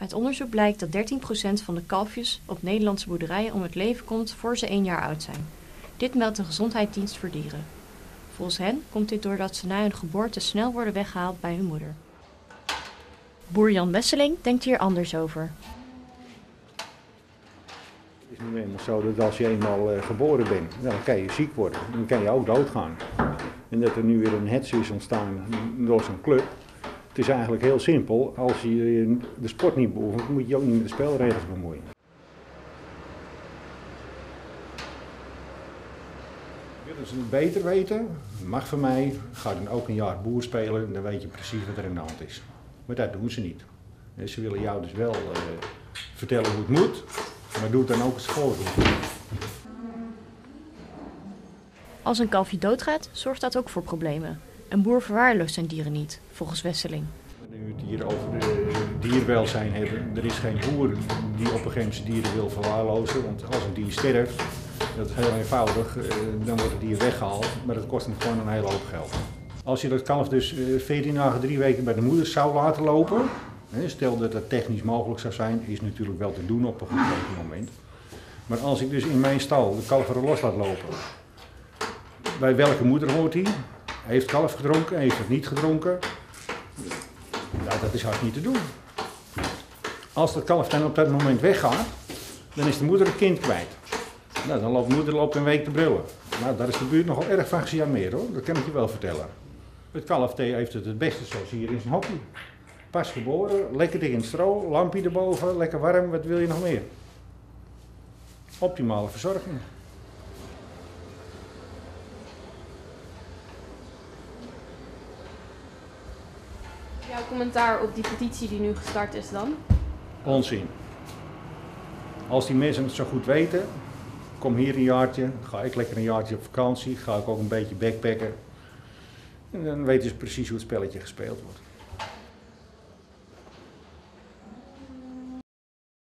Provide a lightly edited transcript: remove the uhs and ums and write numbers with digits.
Uit onderzoek blijkt dat 13% van de kalfjes op Nederlandse boerderijen om het leven komt voor ze 1 jaar oud zijn. Dit meldt de Gezondheidsdienst voor Dieren. Volgens hen komt dit doordat ze na hun geboorte snel worden weggehaald bij hun moeder. Boer Jan Wesseling denkt hier anders over. Het is nu eenmaal zo dat als je eenmaal geboren bent, dan kan je ziek worden. Dan kan je ook doodgaan. En dat er nu weer een hets is ontstaan door zo'n club. Het is eigenlijk heel simpel. Als je de sport niet beoefent, moet je ook niet met de spelregels bemoeien. Willen ze het beter weten, mag van mij, ga dan ook een jaar boer spelen en dan weet je precies wat er aan de hand is. Maar dat doen ze niet. En ze willen jou dus wel vertellen hoe het moet, maar doe het dan ook eens voordoen. Als een kalfje doodgaat, zorgt dat ook voor problemen. Een boer verwaarloost zijn dieren niet, volgens Wesseling. Nu we het hier over dierwelzijn hebben, er is geen boer die op een gegeven moment zijn dieren wil verwaarlozen. Want als een dier sterft, dat is heel eenvoudig, dan wordt het dier weggehaald, maar dat kost hem gewoon een hele hoop geld. Als je dat kalf dus 14 dagen, 3 weken bij de moeder zou laten lopen, stel dat dat technisch mogelijk zou zijn, is natuurlijk wel te doen op een gegeven moment. Maar als ik dus in mijn stal de kalf er los laat lopen, bij welke moeder hoort hij? Heeft het kalf gedronken, heeft het niet gedronken? Nou, dat is hard niet te doen. Als dat kalf dan op dat moment weggaat, dan is de moeder het kind kwijt. Nou, dan loopt de moeder een week te brullen. Nou, daar is de buurt nogal erg van gecharmeerd hoor, dat kan ik je wel vertellen. Het kalf heeft het beste zoals hier in zijn hokje. Pas geboren, lekker dik in het stro, lampje erboven, lekker warm, wat wil je nog meer? Optimale verzorging. Jouw commentaar op die petitie die nu gestart is dan? Onzin. Als die mensen het zo goed weten, kom hier een jaartje, ga ik lekker een jaartje op vakantie, ga ik ook een beetje backpacken. En dan weten ze precies hoe het spelletje gespeeld wordt.